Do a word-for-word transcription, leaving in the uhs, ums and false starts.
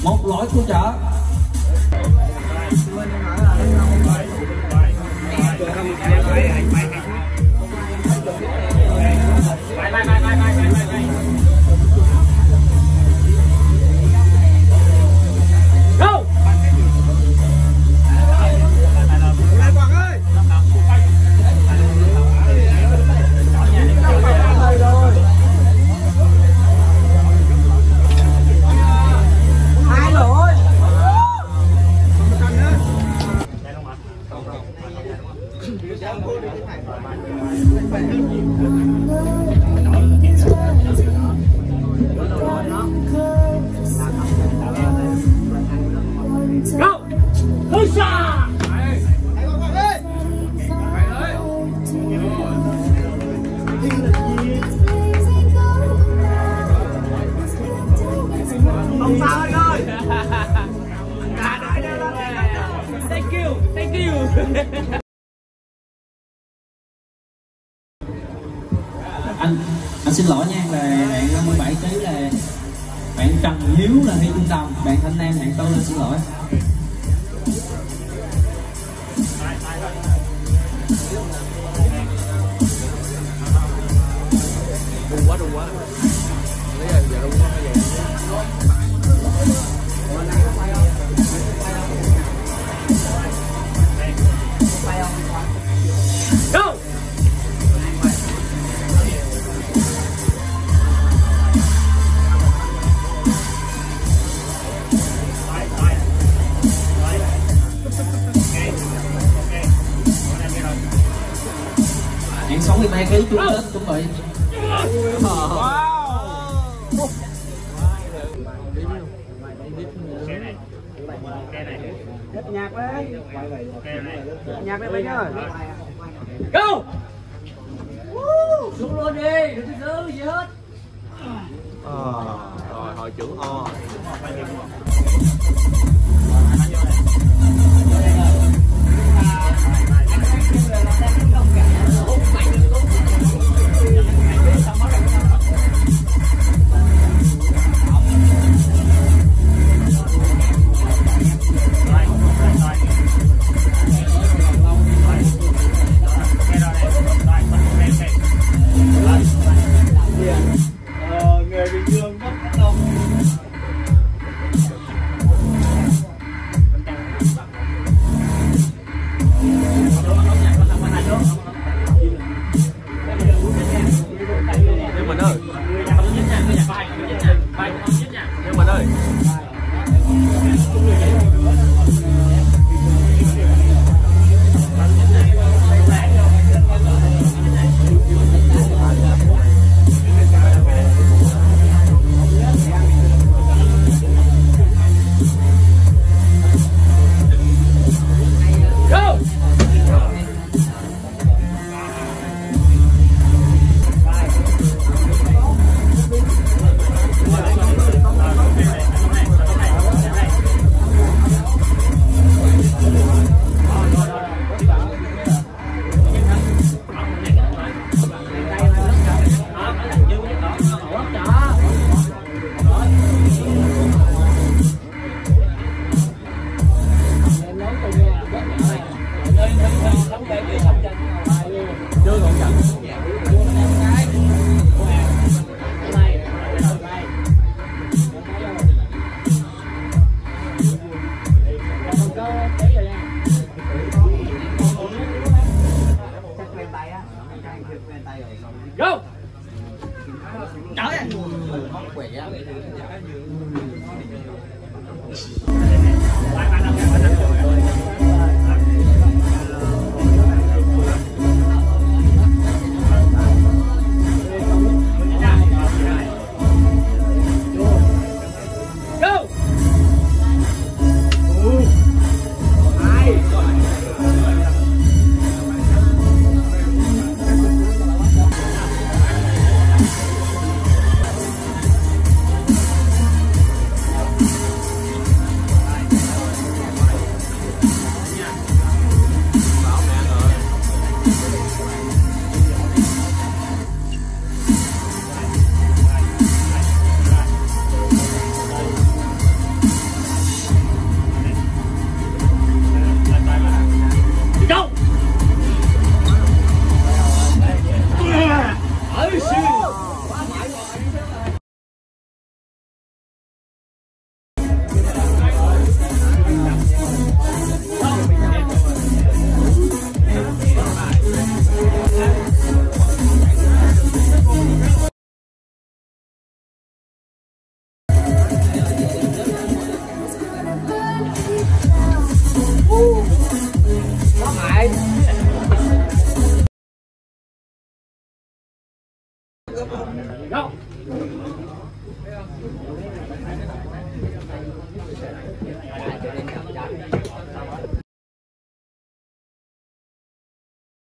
một lỗi của chợ. Thank you, thank you. anh anh xin lỗi nha, là bạn năm mươi bảy ký là bạn Trần Hiếu là Huy Trung Đồng, bạn Thanh Nam bạn tôi lên xin lỗi. Đu quá, đu quá. Lấy giờ giờ đu quá bây giờ. Go! Hạng sáu mươi ba ký chung kết chuẩn bị. Wow. Kết nhạc đấy. Nhạc đấy Vinh ơi. Go! Xuống luôn đi, đừng có gì hết. Rồi hồi trưởng o. Hãy subscribe cho kênh Ghiền Mì Gõ để không bỏ lỡ những video hấp dẫn.